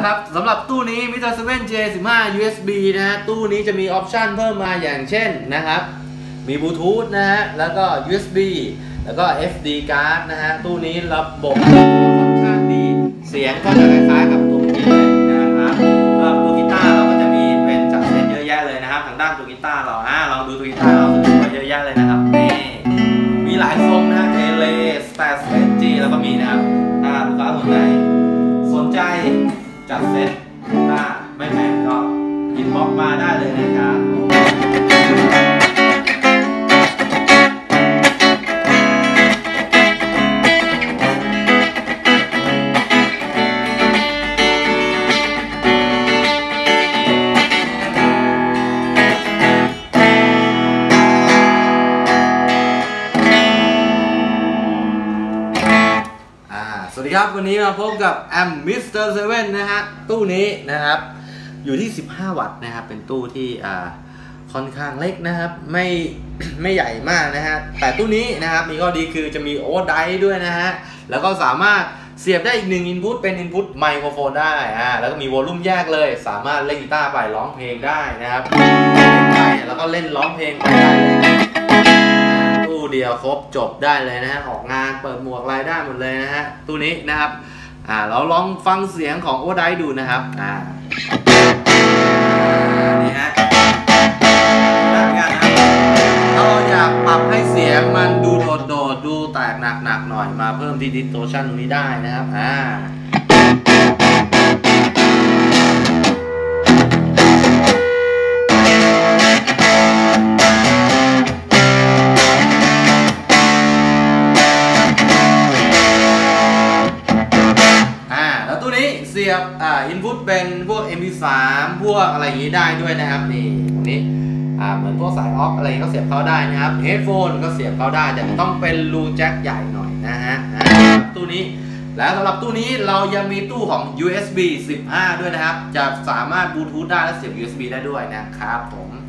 ครับสำหรับตู้นี้ Mr. 7 J15 USB นะฮะตู้นี้จะมีออปชันเพิ่มมาอย่างเช่นนะครับมีบลูทูธนะฮะแล้วก็ USB แล้วก็ SD card นะฮะตู้นี้ระบบค่อนข้างดีเสียงก็จะคล้ายๆกับตัวนี้เลยนะครับสำหรับตัวกีตาร์เราก็จะมีเป็นจัดเซตเยอะแยะเลยนะครับทางด้านตัวกีตาร์เราลองดูตัวกีตาร์เราสวยเยอะแยะเลยนะครับนี่มีหลายทรงนะฮะเทเลสแปซGแล้วก็มีนะครับถ้าลูกค้าสนใจจัดเซตถ้าไม่แพงก็อินบ็อกซ์มาได้เลยนะครับสวัสดีครับวันนี้มาพบกับแอม Mr. 7 นะฮะตู้นี้นะครับอยู่ที่15 วัตต์นะครับเป็นตู้ที่ค่อนข้างเล็กนะครับไม่ใหญ่มากนะฮะแต่ตู้นี้นะครับมีข้อดีคือจะมีโอเวอร์ไดร์ด้วยนะฮะแล้วก็สามารถเสียบได้อีก1อินพุตเป็นอินพุตไมโครโฟนได้แล้วก็มีวอลลุ่มแยกเลยสามารถเล่นกีตาร์ไปร้องเพลงได้นะครับแล้วก็เล่นร้องเพลงไปได้เลยตู้เดียวครบจบได้เลยนะฮะออกงานเปิดหมวกรายได้หมดเลยนะฮะตู้นี้นะครับเราลองฟังเสียงของโอเวอร์ไดร์ดูนะครับนี่ฮะเราอยากปรับให้เสียงมันดูโดดดูแตกหนักหน่อยมาเพิ่มที่ distortion ตรงนี้ได้นะครับแล้วตัวนี้เสียบอินพุตเป็นพวก MP3 พวกอะไรอย่างนี้ได้ด้วยนะครับนี่ตรงนี้เหมือนพวกสายออฟอะไรก็เสียบเข้าได้นะครับเฮดโฟนก็เสียบเข้าได้แต่ต้องเป็นรูแจ็คใหญ่หน่อยนะฮะตู้นี้แล้วสำหรับตู้นี้เรายังมีตู้ของ USB 15 ด้วยนะครับจะสามารถบลูทูธได้และเสียบ USB ได้ด้วยนะครับผม